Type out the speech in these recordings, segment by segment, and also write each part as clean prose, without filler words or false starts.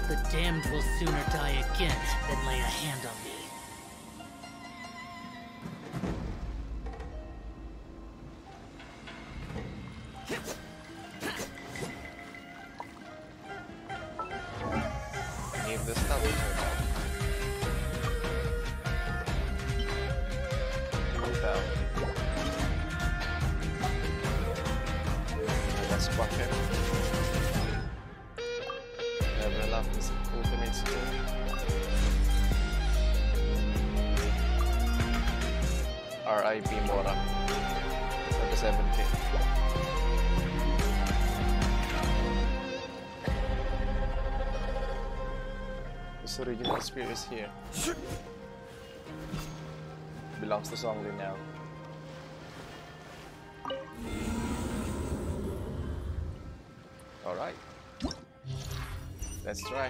The damned will sooner die again than lay a hand on me. Need the stuff. Hutao. Let's block him. Level up his ultimate skill. RIP Mora for the 7K. This original spear is here. Belongs to Zhongli now. Alright. Let's try.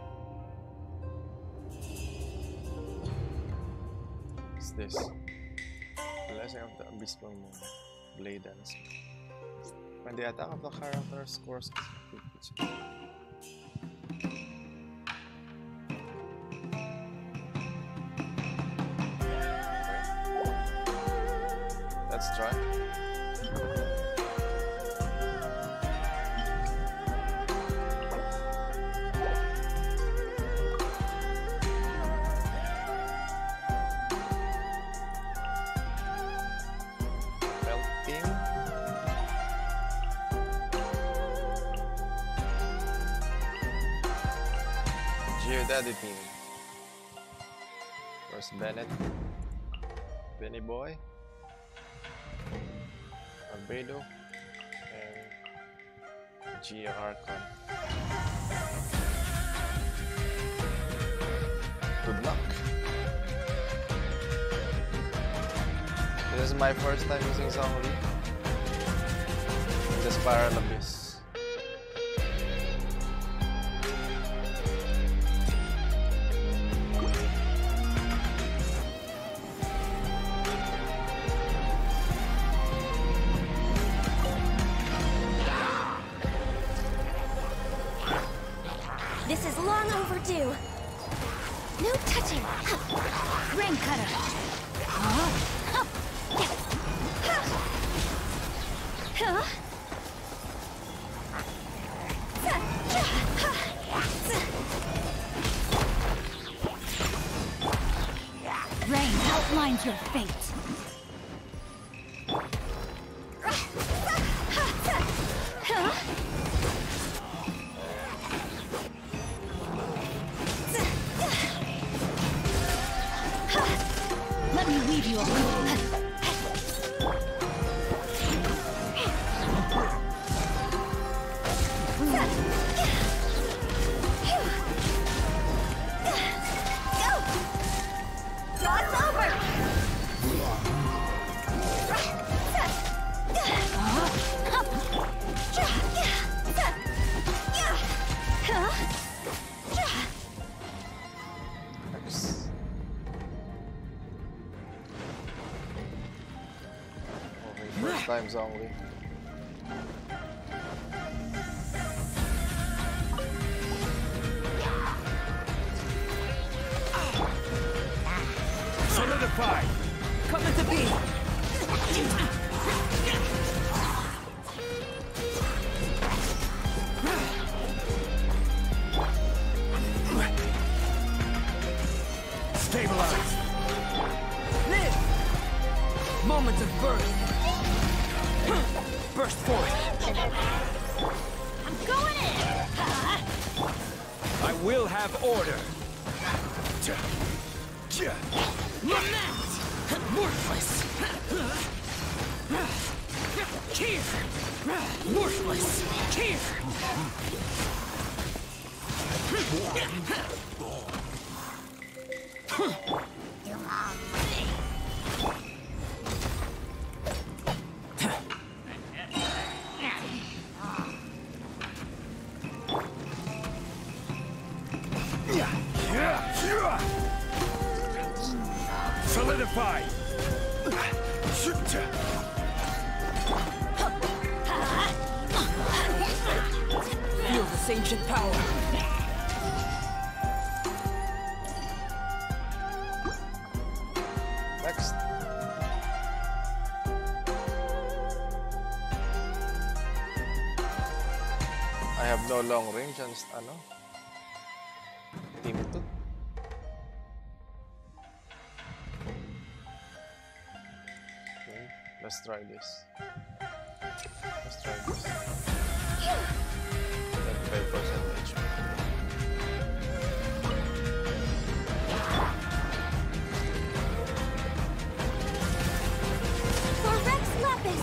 What's this? Blessing of the Abysmal Moon. Blade Dance. When the attack of the character scores. Let's try. Editing. First Bennet, Benny Boy, Albedo, and Archon. Good luck. This is my first time using Zhongli in the Spiral Abyss. No touching! Rain cutter! Rain outlines your fate! Let me weave you a First time Zhongli. Solidify! Come into being! Stabilize! Live! Moment of birth! Burst forth! I'm going in! I will have order! Lament! Worthless! Here! Worthless! Here! Solidify! Feel this ancient power! no long range and ano? Team 2. Okay, let's try this. Let's try this. 25% HP. For Rex Lapis!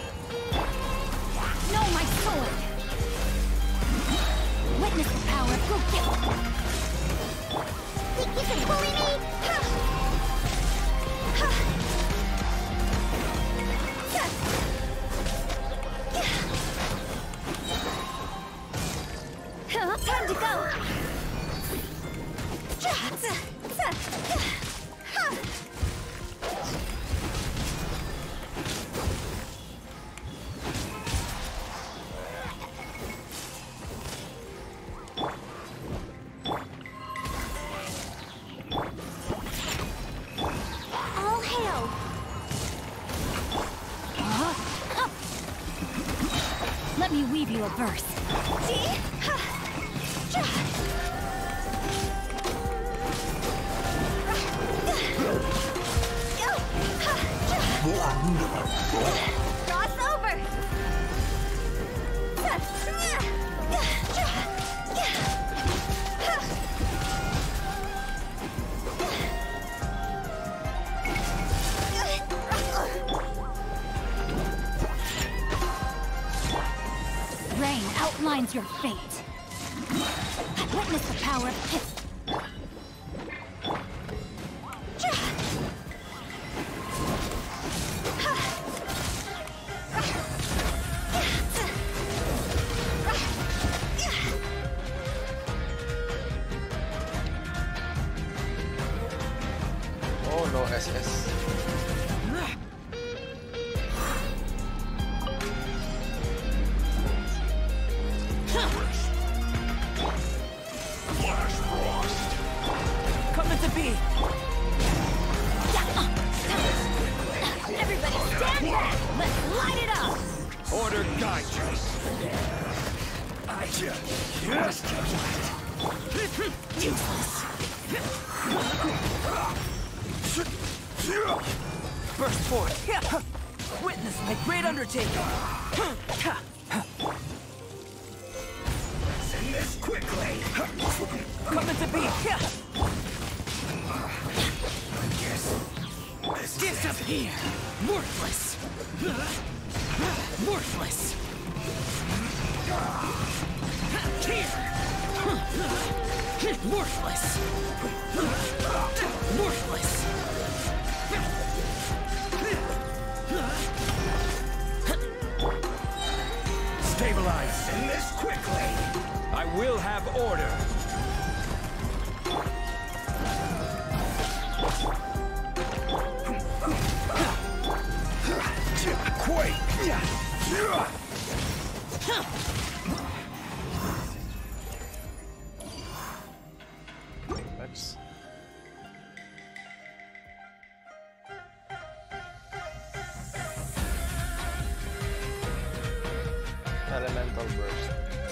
Know my sword! Witness the power of Qingqui! Think you can bully me? Time to go! All hail! Let me weave you a verse. Cross over! Rain outlines your fate. Witness the power of his. Oh no, SS. Coming to be. Everybody stand back! Let's light it up! Order guide you. Burst forth. Witness my great undertaking. Send this quickly. Coming to be. Disappear. Worthless. Worthless. Here. Worthless. Worthless. Stabilize. Send this quickly. I will have order. Quake. Let's. Elemental burst.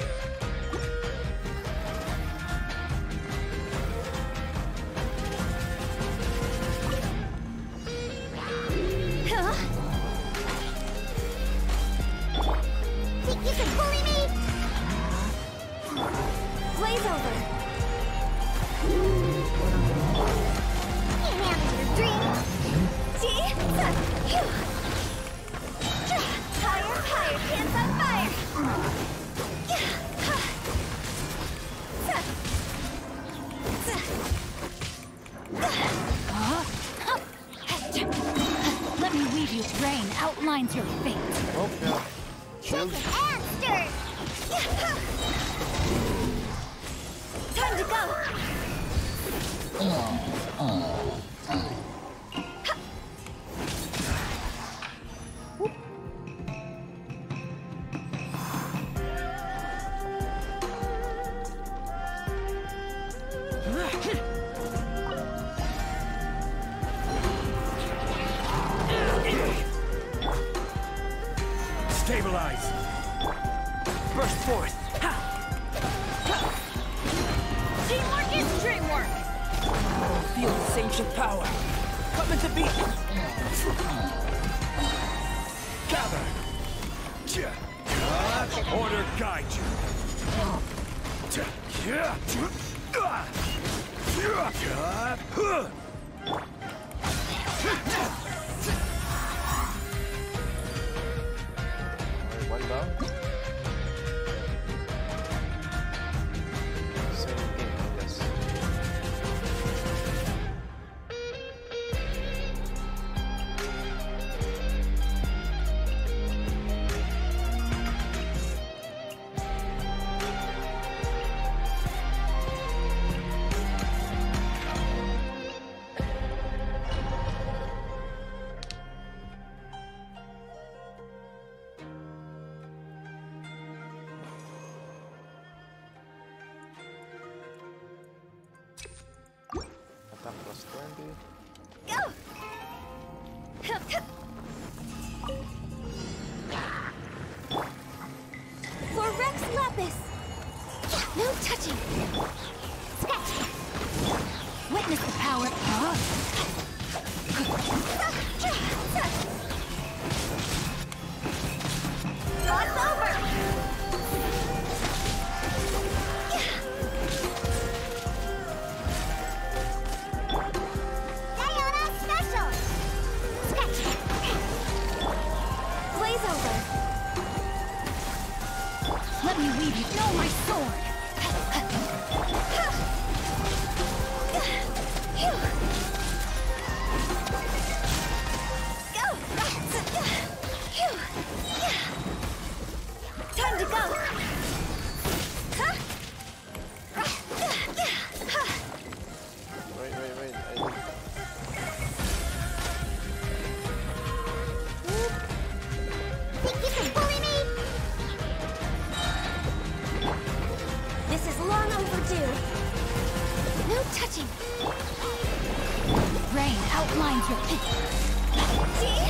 Think you can bully me? Blaze over. Can't handle your dream. See? Higher, higher, hands on fire. Let me weave you. Rain outlines your fate. Okay. Shield. And stir. Time to go. Stabilize. Burst forth. Ha! Feel this ancient power. Coming to beat. Gather. Order guide you. One down. Same thing, yes. Attack plus 20. Go! For Rex Lapis! No touching! Sketch! Witness the power! Lots over! Diona special! Sketch! Blaze over! Let me weave you. No, my sword! Go! Time to go! Wait. Think you can bully me? This is long overdue. No touching. Rain outlines your pit. See?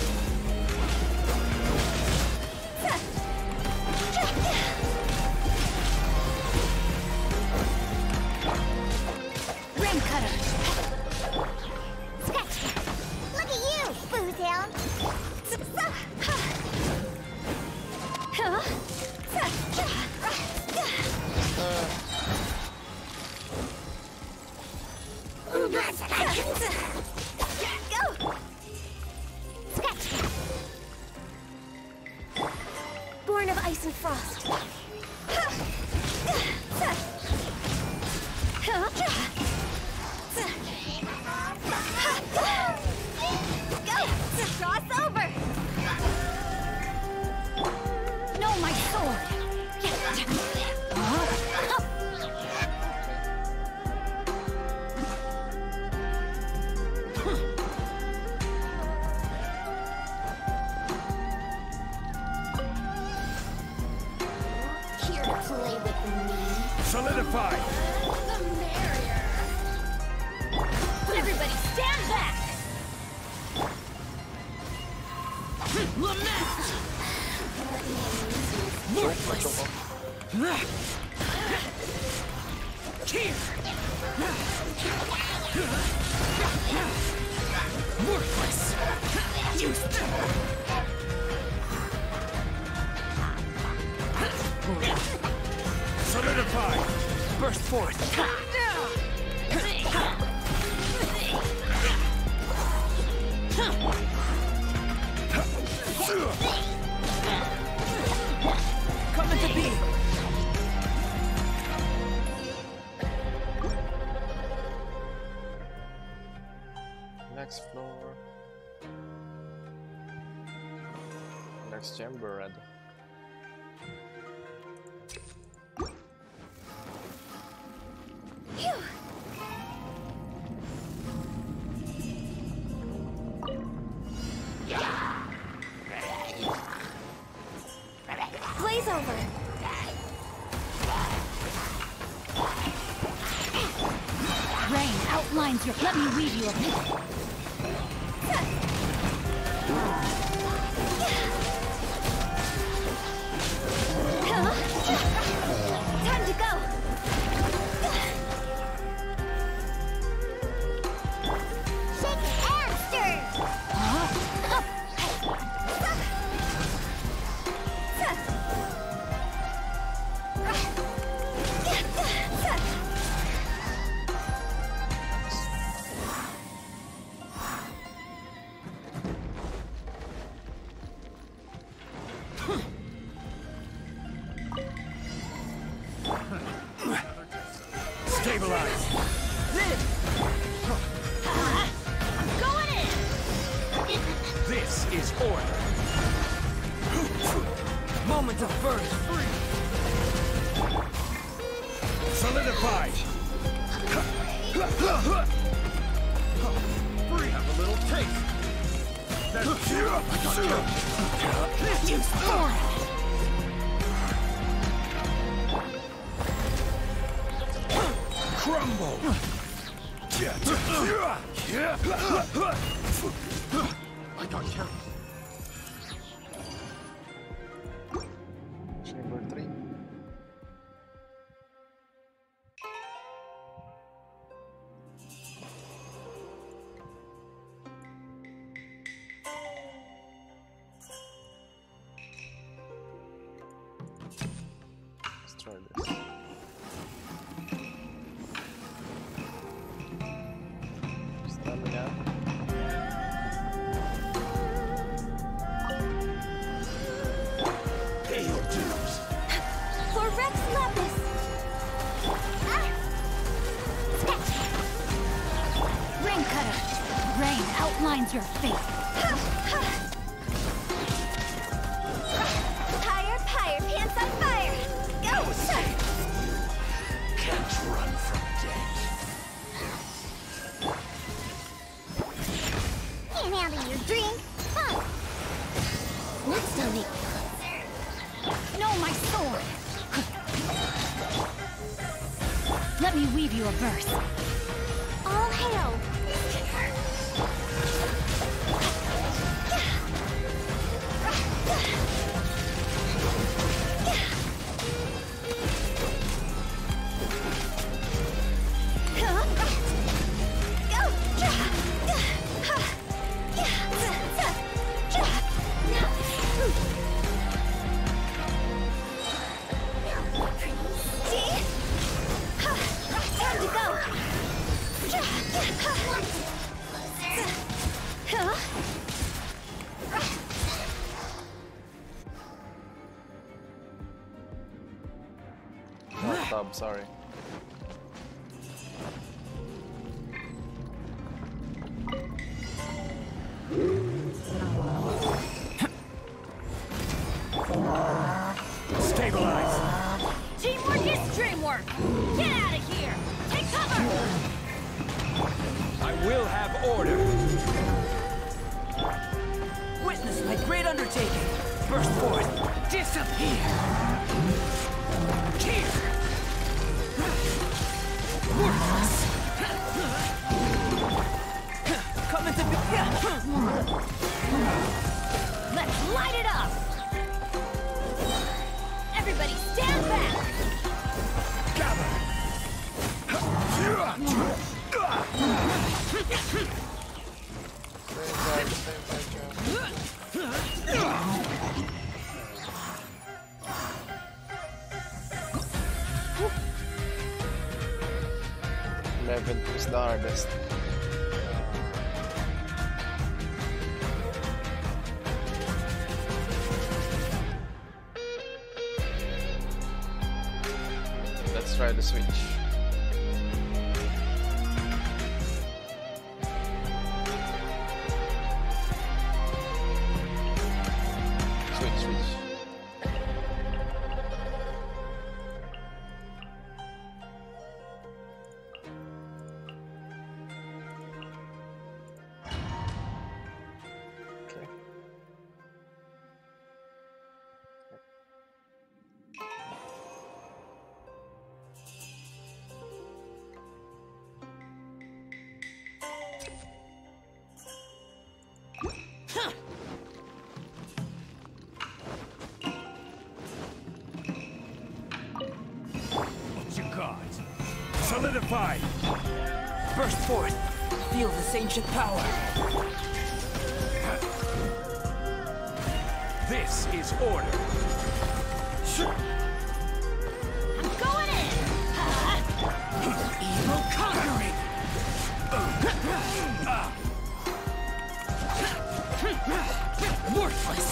Rain cutter. Sketch. Look at you, Bootown. Go! Sketch! Born of ice and frost. Go! Cross over! No, my sword! Here to play with me. Solidify. The merrier. Everybody stand back! Lament! Worthless. Here. Worthless. Solidify. Burst forth. Coming to be. Next floor. Next chamber, red. Phew. Blaze over. Rain outlines your. Let me weave you a pit. Time to go. Stabilize. I'm going in! This is order. Moment of burst. Solidify. Free. Have a little taste. That's Use Thorn! crumble. I got carried. Chamber 3. Let's try this. Stamina. Pay your dues. For Rex Lapis! Rain Cutter! Rain outlines your fate. Higher, higher, pants on fire! Go! Can't run from death. Can't handle your drink, huh? Let's donate. No, my sword! Let me weave you a verse. All hail! Time to go! Tub, sorry. Stabilize. Teamwork is dreamwork! Get out of here! Take cover! I will have order. Witness my great undertaking. Burst forth. Disappear. Here. Worthless. Coming to be. Let's light it up! Everybody stand back! Gather. Is the hardest. Let's try the switch. Switch. Solidify! Burst forth. Feel this ancient power. This is order. I'm going in! Evil conquering. Worthless.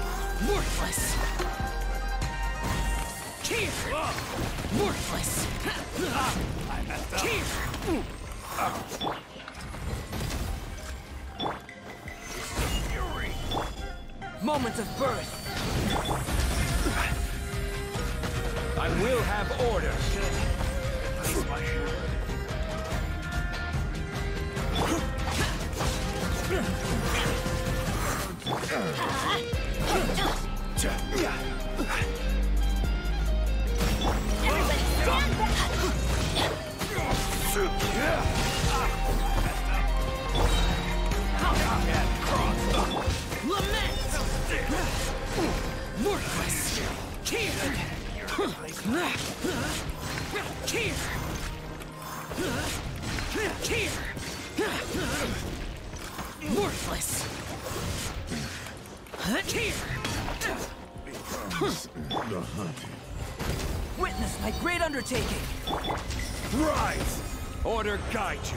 Worthless. Here. Worthless. Moments of birth. I will have order. Everybody stand back! Lament! Worthless! Here! Here! Here! Worthless! Here! Witness my great undertaking! Rise! Order guide you.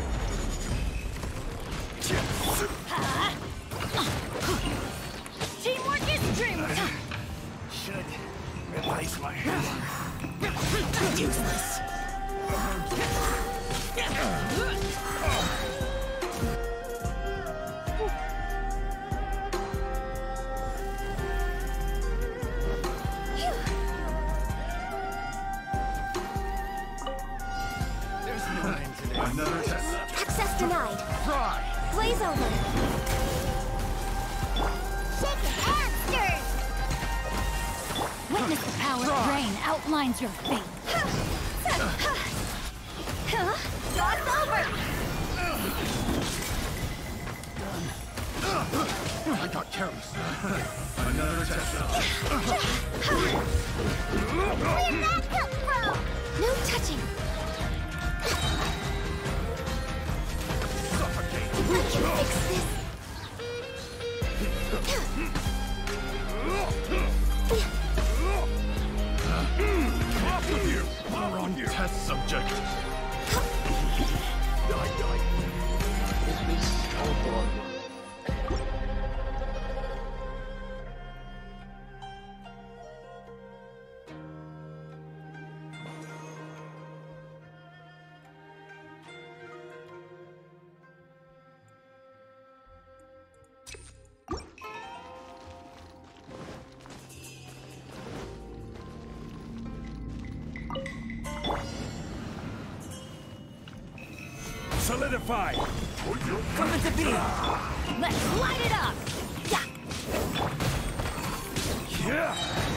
Teamwork is dreamwork! Should replace my hammer. Useless! Another test. Access denied. Try. Blaze over. Shake your hamsters! Witness the power of rain outlines your fate. Job's over! I got careless. Another test. Where'd that come from? No touching. Suffocate. I can fix this. Off with you. We're on you. Test subject. Die. Please, auto order. Solidify. Coming to be! Let's light it up! Yeah.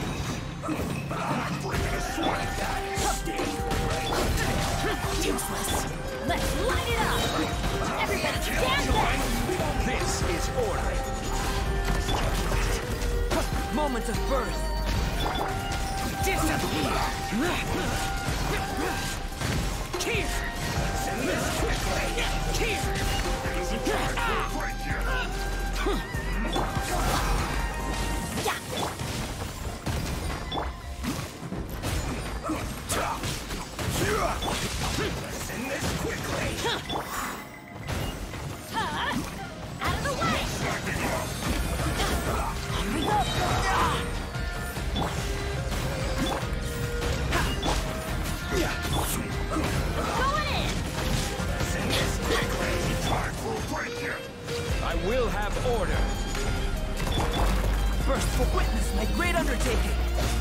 Useless! Let's light it up! Everybody stand back! This is order. Moments of birth. Disappear! Here! Send this quickly. Here! Send this quickly. Out of the way! Going in! Send this quickly. Time will break you. I will have order. First for witness my great undertaking.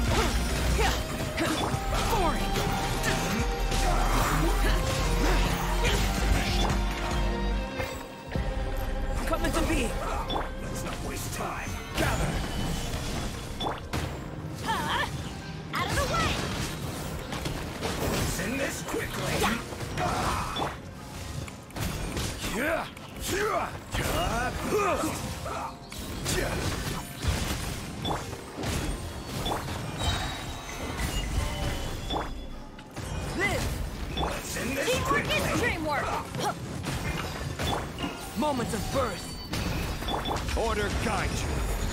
Boring. Coming to be. Let's not waste time. Gather. Out of the way! Send this quickly. Live. Send this Teamwork quickly. is dreamwork! Moments of birth. Order guide you.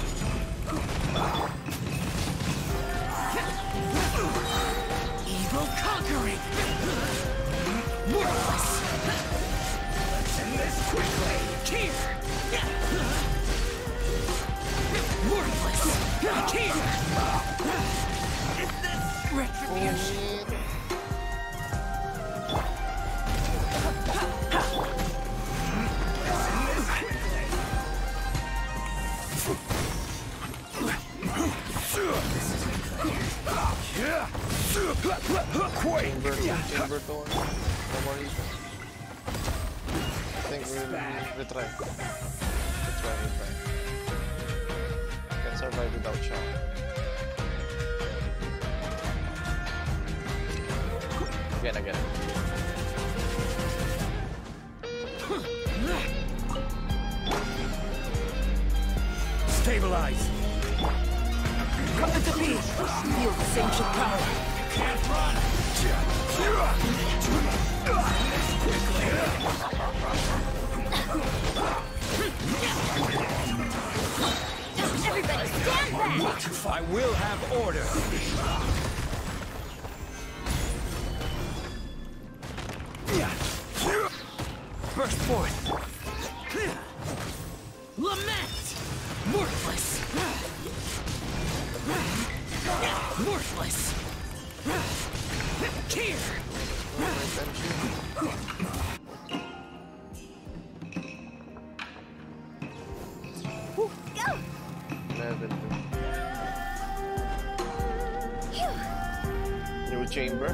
Evil conquering. Worthless. Send this quickly. Here. Worthless. Here. Is this retribution? Chamber 2. No more heat. I think we'll retry. Retry. Can survive without Xiao. Again. Stabilize. Come to me. Feel the ancient power. Can't run! Everybody stand back! I will have order. Burst forth. Lament! Worthless! Worthless! Here! Go! Level 2. New chamber.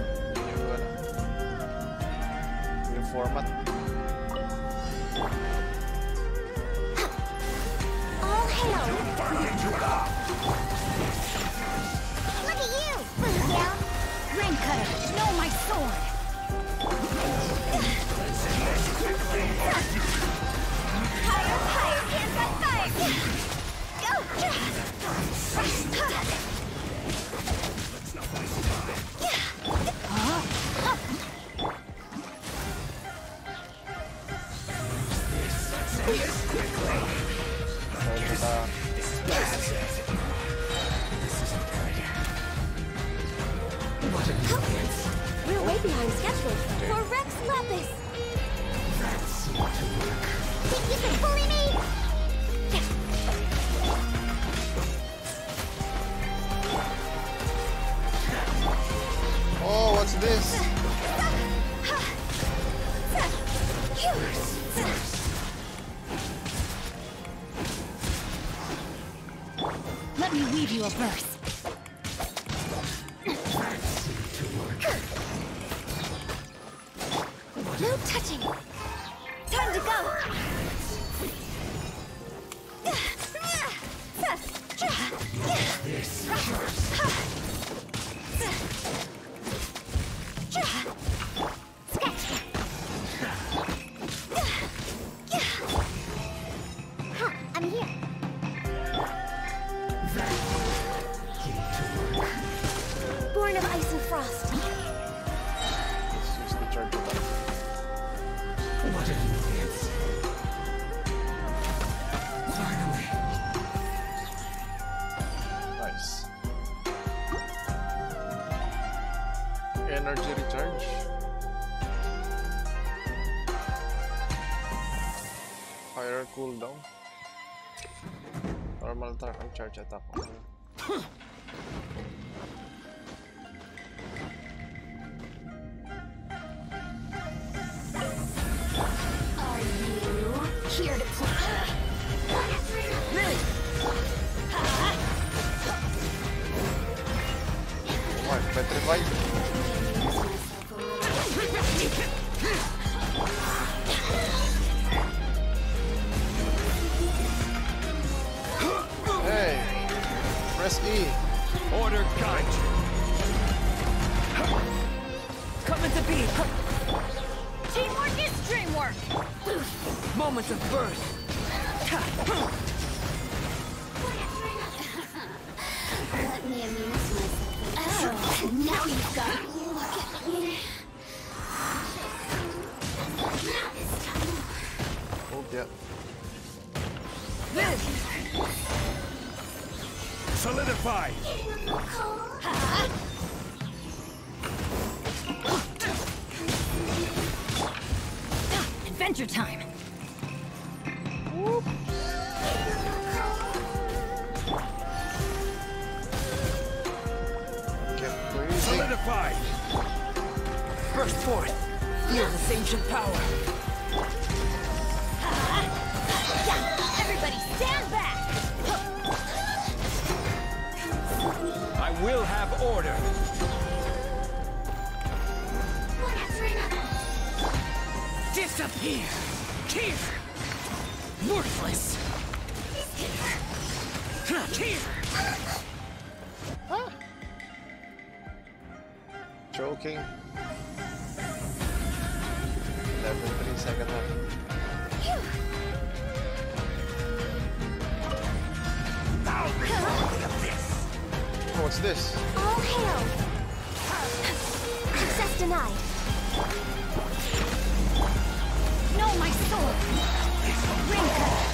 New format. All hail! Look at you, Xiao! Rain cutter, know my sword! Higher, hands on fire! Go! We're way behind schedule for Rex Lapis. Think you can bully me? Oh, what's this? Let me weave you a verse. No touching. Time to go. I'm here. Born of ice and frost. Let's use the charger button. What an annoyance. Finally. Nice. Energy recharge. Higher cooldown. Normal attack and charge attack. Here to play. Really? What? Petrified? Hey! Press E. Order guide you. Come into being. Teamwork is dreamwork. Moments of birth. Let me amuse myself. Oh, now you've got to look at me. Not this time. Oh, yeah. Solidify. Adventure time. Solidify. Burst forth. Feel this ancient power. Everybody stand back. I will have order. Disappear! Here! Worthless! Here! Choking. 11-3 second half. Oh, what's this? All hail! Access denied. No, my sword! Ring cut!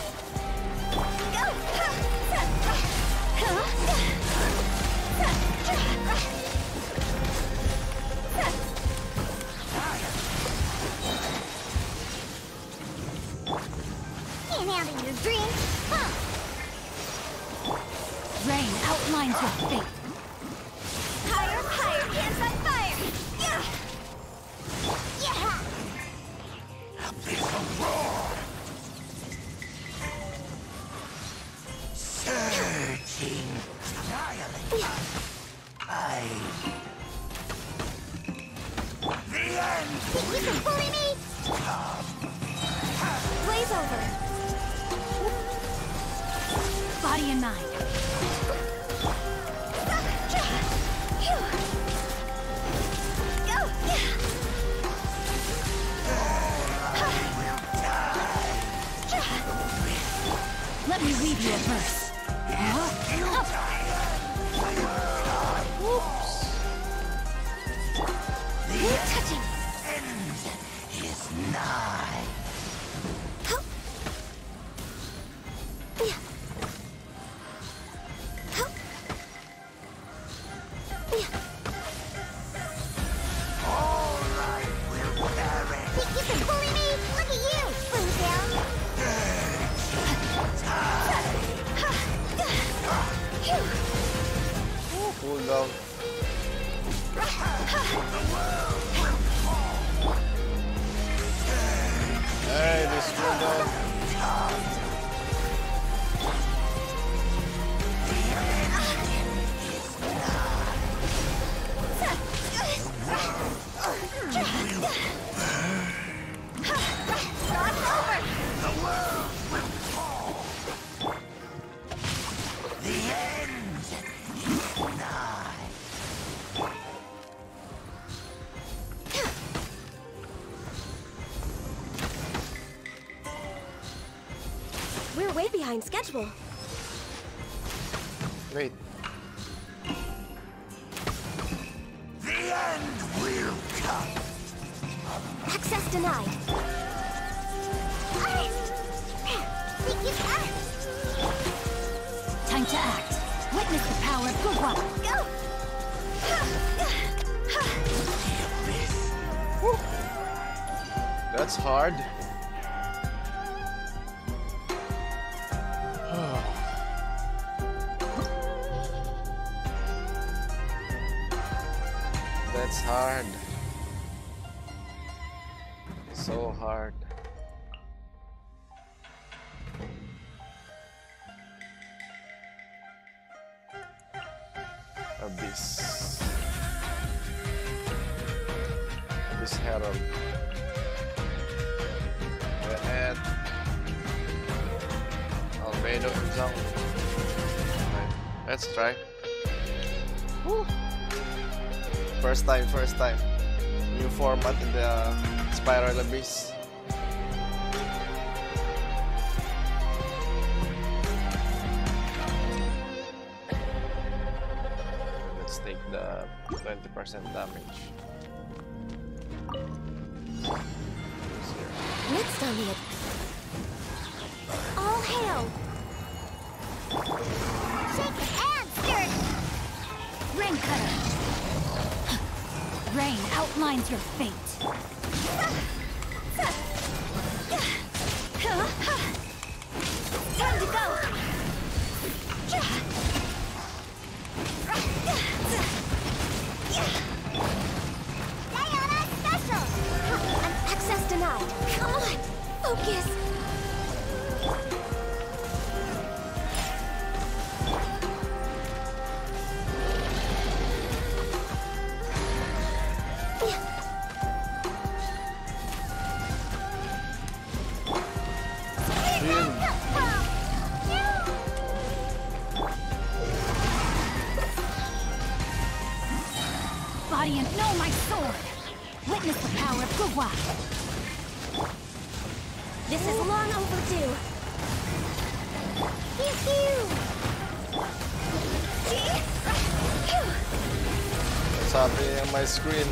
Can't handle your dreams, huh? Rain outlines your fate. Higher, higher, hands on fire! Yeah! Yeah! Searching, violent. The end. You can bully me! Blaze over! Body and mind. Let me read you a verse. Touching! Is nigh. All right, we'll perish. Think you can bully me? Look at you, Boom Down. Cool down. Hey, this cool down. We're way behind schedule. Wait. The end will come. Access denied. Time to act. Witness the power of Gugwa. Go! That's hard. That's hard. So hard. Abyss. Abyss Herald. Bennet. Albedo and Zhongli. Okay, let's try. Woo. First time. New format in the Spiral Abyss. Let's take the 20% damage. Next on the all hail! Shake and stir! Ring cutter. Rain outlines your fate. Time to go! Diona special! Access denied. Come on! Focus! sword. Witness the power of Qingqui. This is long overdue. Pew pew! What's happening on my screen?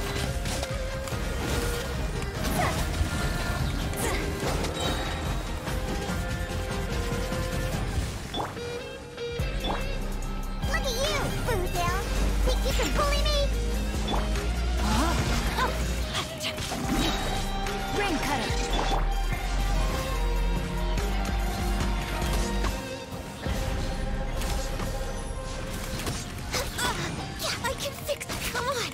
Look at you, Boozle! Think you can bully me? Rain cutter. I can fix it. Come on.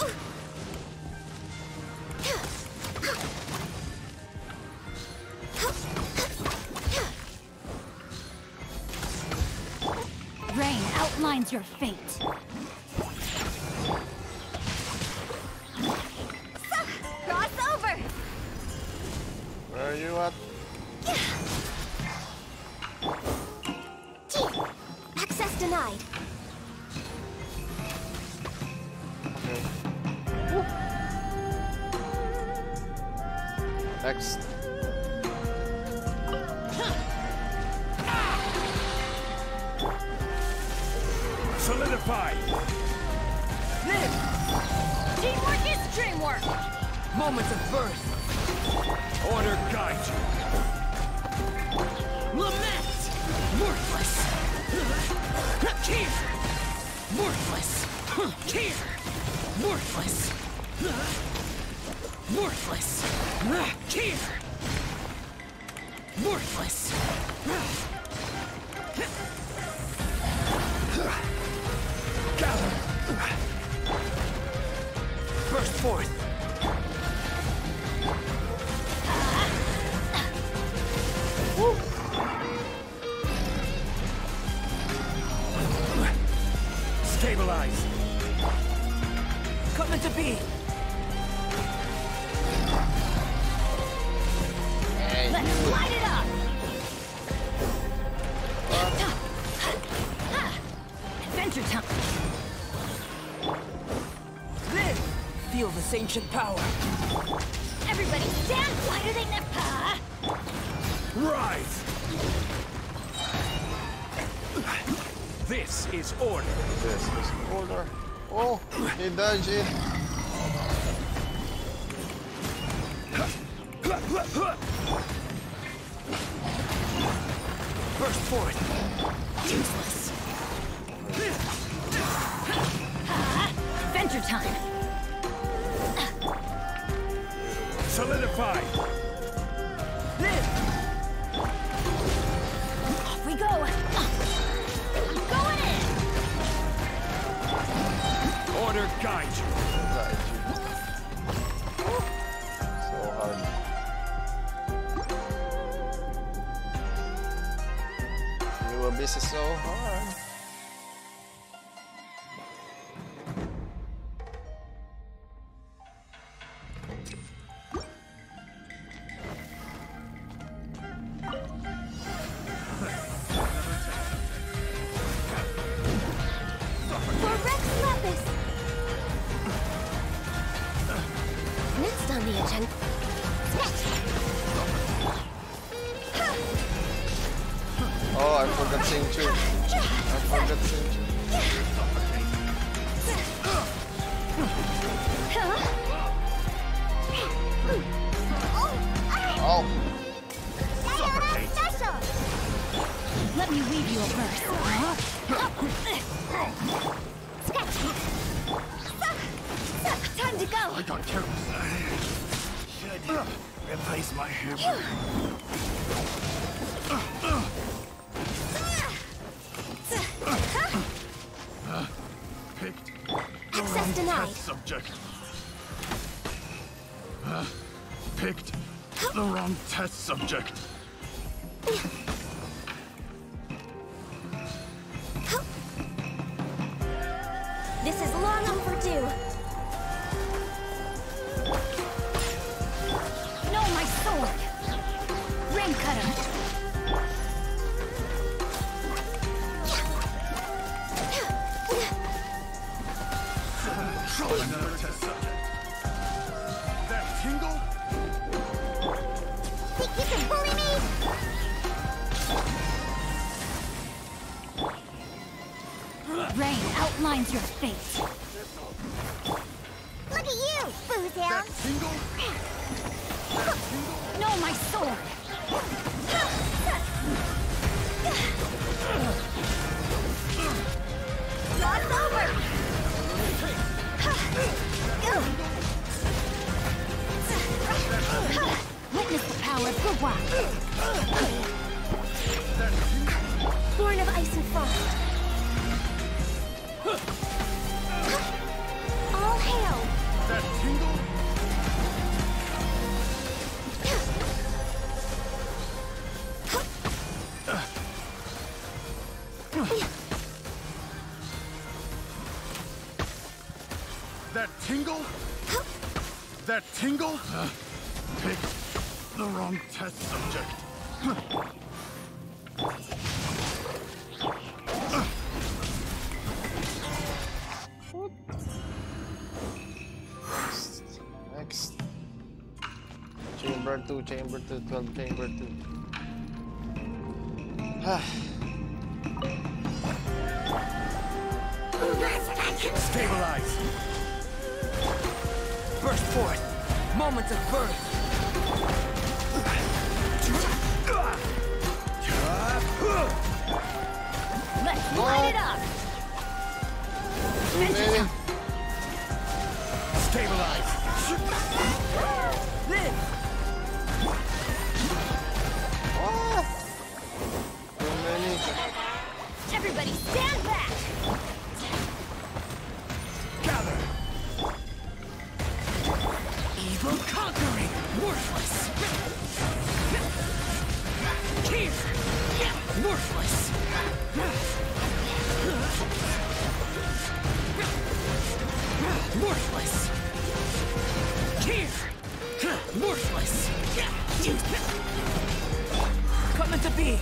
Rain outlines your fate. Cross over. Where are you at? Gee, access denied. Okay. Next. Solidify! Live! Teamwork is dreamwork. Moments of birth. Order guide you! Lament! Worthless! Here! Worthless! Here! Worthless! Worthless! Here! Worthless! Gather! Burst forth! Stabilize! Coming to be! Let's light it up. Adventure time. Live! Feel this ancient power. Everybody stand. Why do they never? Rise! This is order. This is order. Oh, he dodged it. Burst forth! Useless. Adventure time. Solidify! Live! Off we go. Going in. Order guide you! Guide you. So hard. New abyss is so hard. For Rex Lapis. Next on the agenda. Oh, I forgot Qingqui. I forgot Qingqui. Oh, Diona special. Let me weave you a verse. Time to go. I got careless. Should replace my hammer. Picked Access denied. test subject. Picked the wrong test subject. This is long overdue. No, my sword. Rain cutter. Another test subject. mine's your fate. Look at you, Boozhound! No, my sword! Lots over! Witness the power of Gugwa! Born of ice and frost. All hail! That tingle? That tingle? That tingle? Pick the wrong test subject. Next. Chamber 2, Chamber 2, 12, Chamber 2. Stabilize. Burst forth. Moments of birth. Let's light it up! Really? Stabilize. Live. Too many. Everybody stand back! Gather. Evil conquering. Worthless. Here. Worthless. Worthless. Here. Worthless. Coming to be.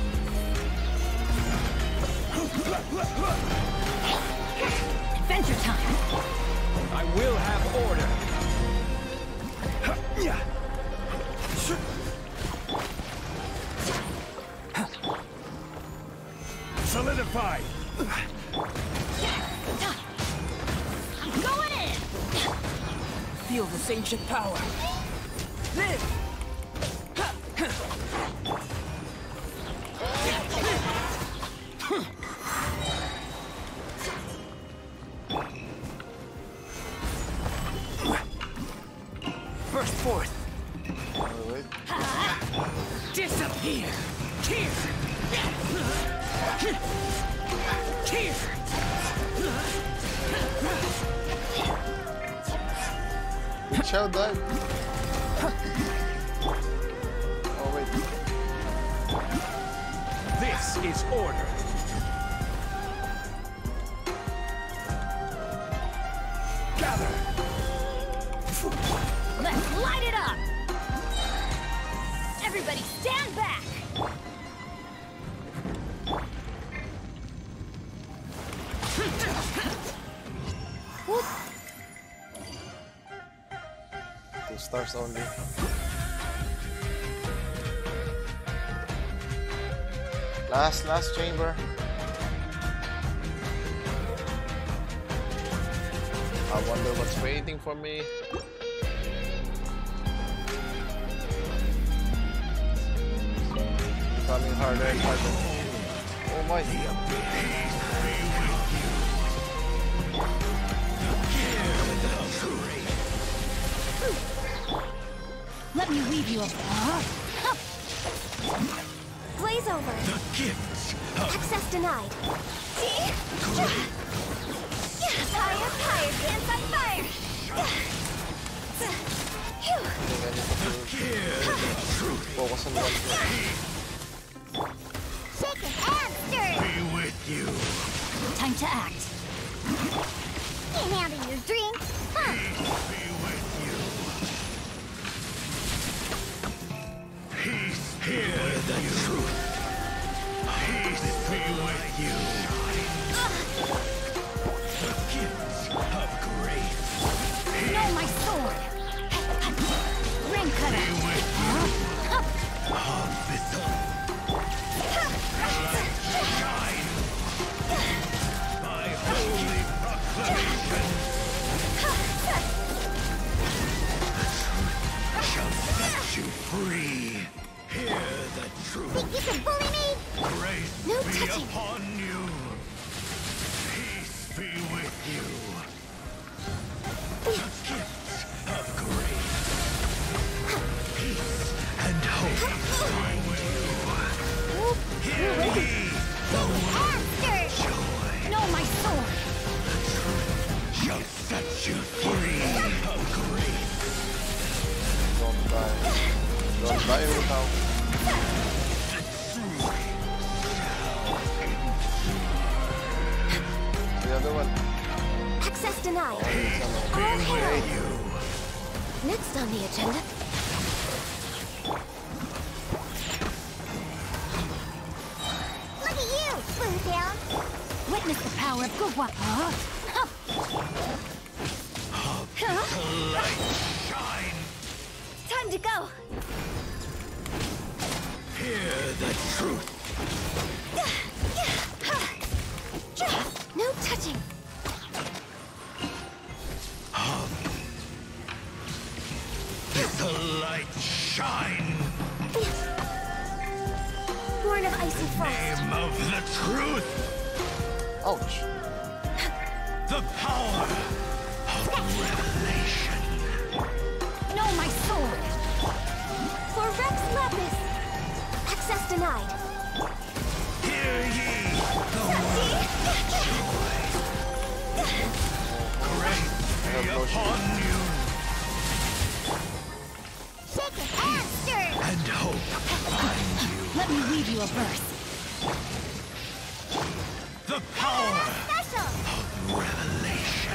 Adventure time! I will have order. Solidify. Going in! Feel this ancient power. Live. Burst forth. Wait. Disappear. Here. Here. Xiao died. Oh wait. This is order. Gather. Let's light it up! Everybody stand back! Whoop. 2 stars only. Last chamber. I wonder what's waiting for me. Becoming harder and harder. Oh my. Let me weave you a... Blaze over. The gifts of Access denied. Fire, fire, dance on fire. I think I need to focus on one thing. Shake it and stir it. be with you. Time to act. Can't handle your drink. Huh. Be with you. Peace. Hear the truth. Peace be with you. The gifts of grace. No, my sword! Ring cutter! Be with you. Hospital. Shine. My holy Hutao. The other one. Access denied. Oh, it's All on the hail. Next on the agenda. Look at you, Smooth Down. Witness the power of Gugwa. Light shine. Time to go. Hear the truth. No touching. Let the light shine. Born of ice and frost. Name of the truth. Ouch. The power of revelation. No, my sword. For Rex Lapis. Access denied. Hear ye the word joy. Great be upon you, Shake it and stir. and hope find you. Let me read you a verse. The power Special. of revelation.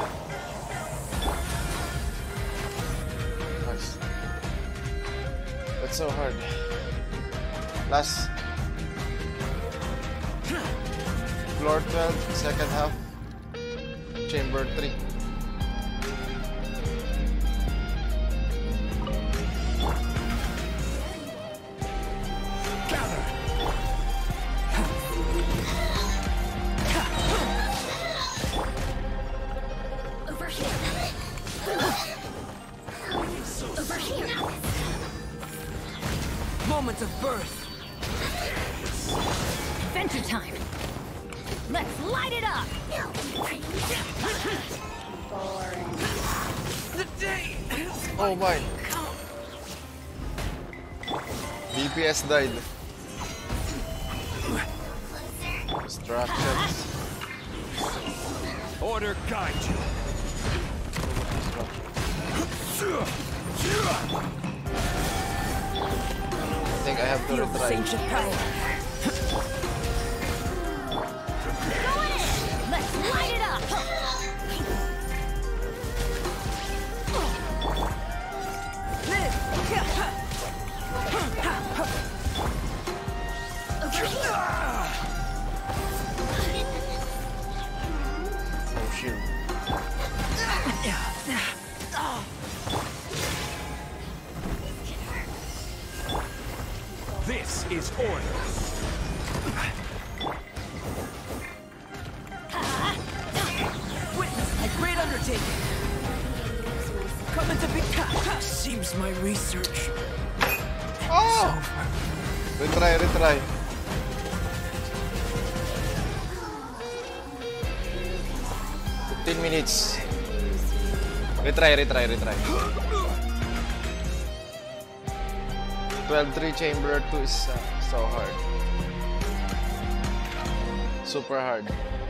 Nice. That's so hard. Last. Floor 12, second half. Chamber 3. Gather. Over here. Over here. Moment of birth. Adventure time. Let's light it up. The day. Oh my. DPS died. Distractions. Order guide you. I think I have to Feel the retry. ancient power. Let's light it up. Oh shoot. This is order. Witness my great undertaking. Coming to be. Seems my research. Oh! Retry, retry. Minutes. Retry. 12-3 chamber 2 is so hard. Super hard.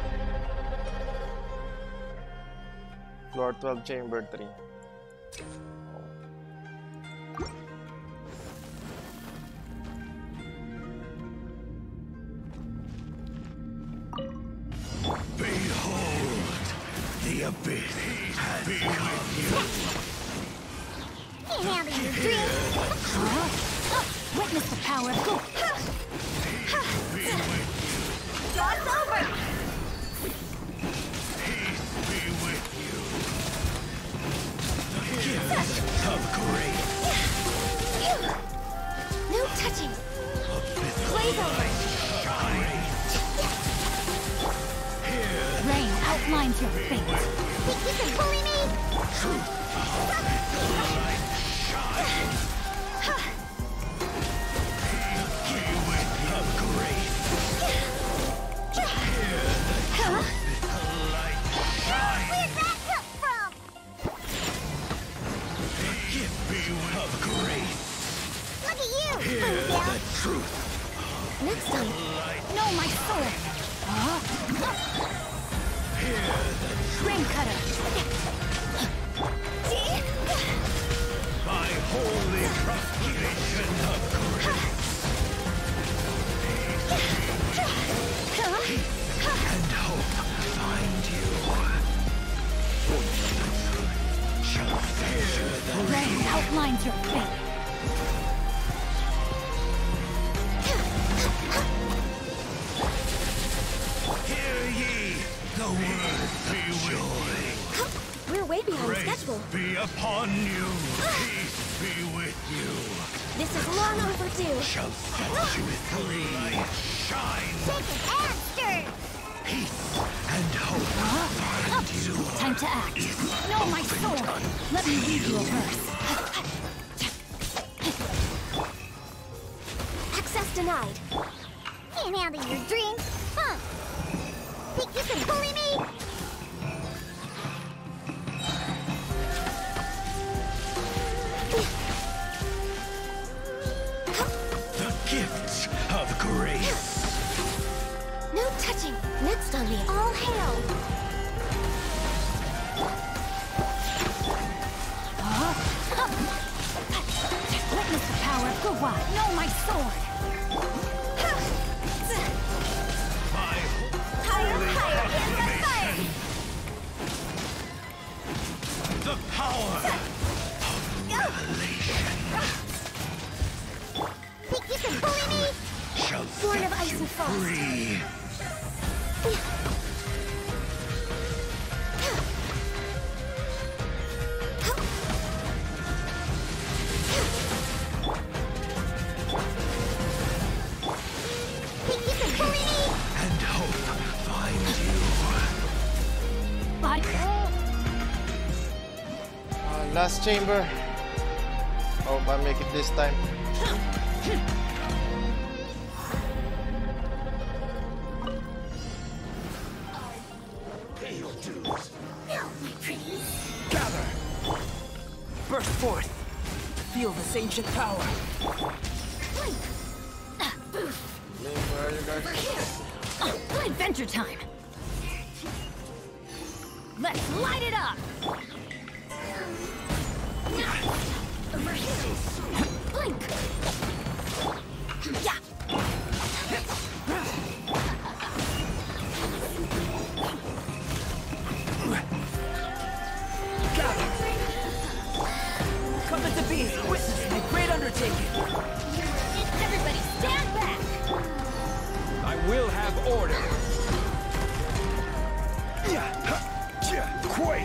Floor 12 chamber 3. Behold, the abyss has come. Can't handle your dreams. Witness the power of Gugwa. Job's over. Peace be with you. The gift of grace. No touching. Blaze over. Rain outlines your fate. Think you can bully me? Where'd that come from? Look at you, Smooth Truth. Next time. No, my sword. Ring cutter. By holy proclamation of outlines your fate. Hear ye the word be with We're way behind you. Grace schedule. be upon you. Peace be with you. This is long overdue. Shall set you free. Shine. Shaken and stirred. Peace and hope find you. Time to act. No, my sword! Let me read you a verse. Access denied. Can't handle your drink, huh? Think you can bully me? The gifts of grace. No touching. Next on me. All hail. Witness the power of Gua. No, my sword! My Higher, higher in the fire. proclamation. The power of revelation Think you can bully me? shall Born of set ice you and frost. free. Think you can bully me? And hope find you. Body. Last chamber. Hope I make it this time. Gather! Burst forth! Feel this ancient power! Link, where are you guys? Adventure time! Let's light it up! Over here! Blink! Yeah! Gather! Come to be! Witness my great undertaking! Everybody stand back! I will have order. Quake!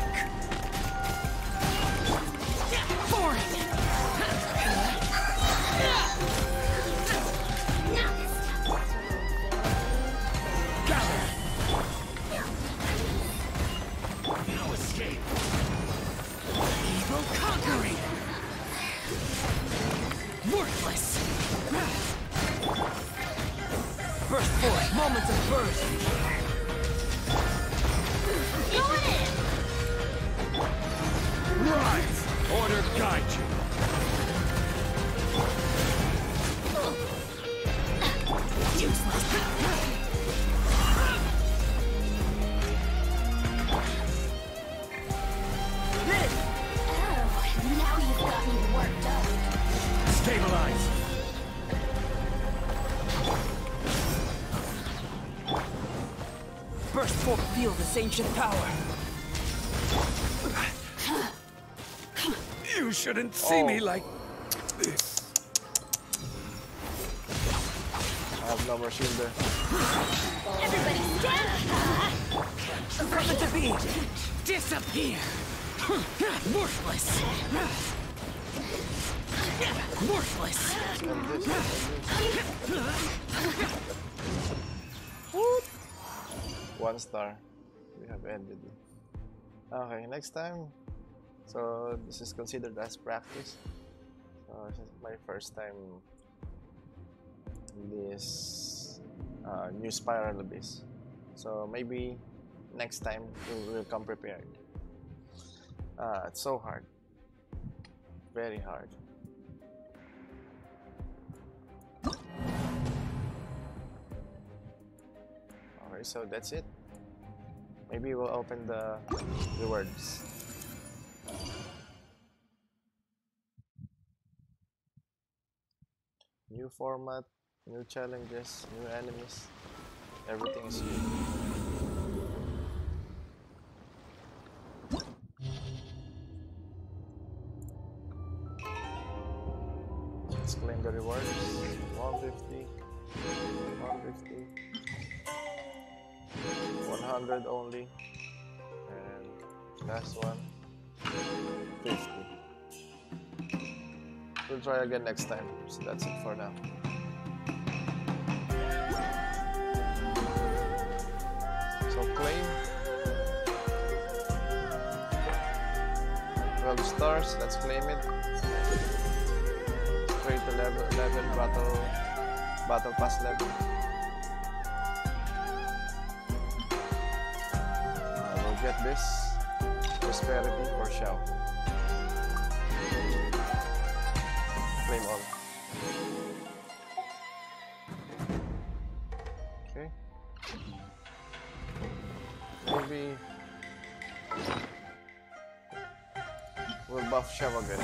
No escape. Evil conquering! Worthless! Burst forth! Moments of burst! Going in! Rise! Order guide you. Useless! Oh, now you've got me worked up. Stabilize. Burst forth! Feel this ancient power! You shouldn't see me like I have no more shield there. Everybody stand! Come to be! Disappear! Worthless! Worthless! One star. We have ended it. Okay, next time. So this is considered as practice. So this is my first time in this new spiral abyss. So maybe next time we will come prepared. It's so hard. Very hard. Okay, so that's it. Maybe we'll open the rewards. New format, new challenges, new enemies. Everything is new. Let's claim the rewards. 150, 150, 100 only, and last one, 50. We'll try again next time. So that's it for now. So claim 12 stars. Let's claim it. Straight to level 11 battle pass level. We'll get this prosperity for Xiao. Claim all. Okay. Maybe we'll buff Xiao again.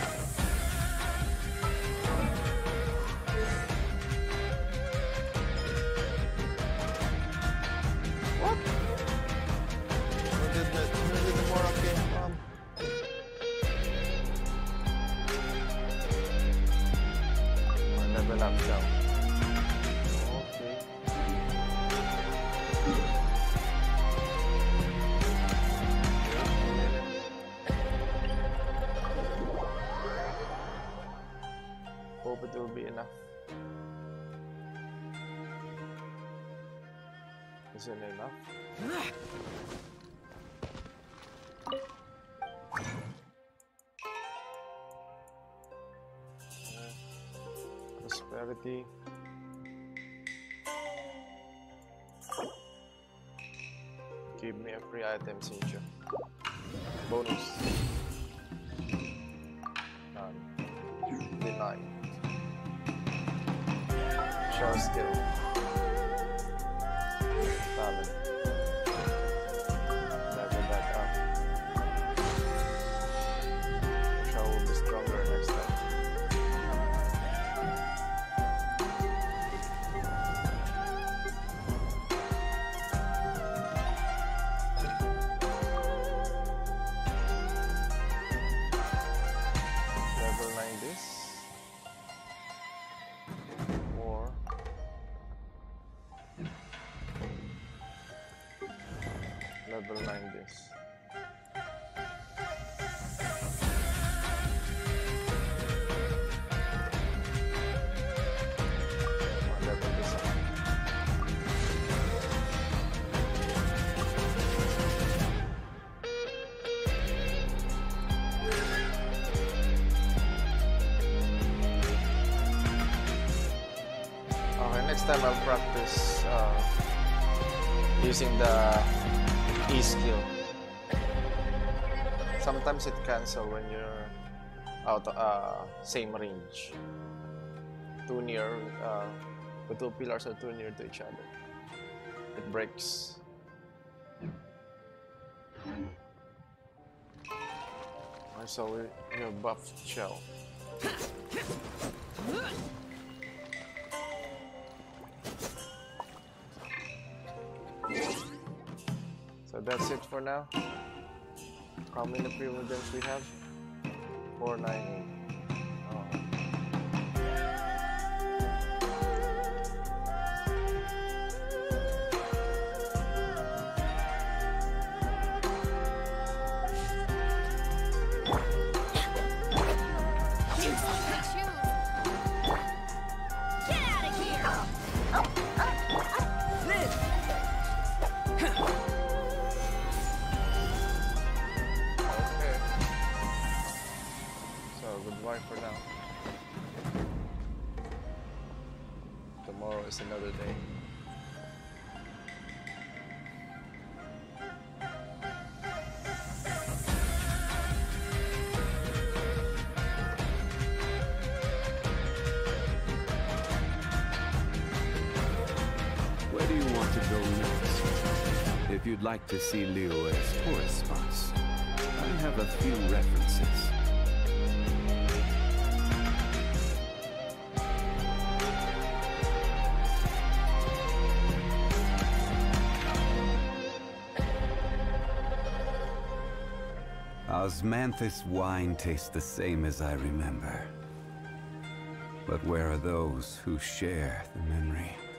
What? Where did the Mora came from? Level up Xiao. Okay. Hope it will be enough. Is it enough? Prosperity. Give me a free item, Xingqiu. Bonus. None. Denied. Show skill. Talent. Level that up. Show will be stronger next time. Level 9 this. Level this up. Okay, next time I'll practice using the E skill. Sometimes it cancels when you're out same range. Too near, the two pillars are too near to each other. It breaks. So we have buffed Xiao. So that's it for now. How many primogems we have? 498. Oh. Get out of here! Live! Goodbye for now. Tomorrow is another day. Where do you want to go next? If you'd like to see Leo as tourist spots, I have a few references. Osmanthus wine tastes the same as I remember. But where are those who share the memory?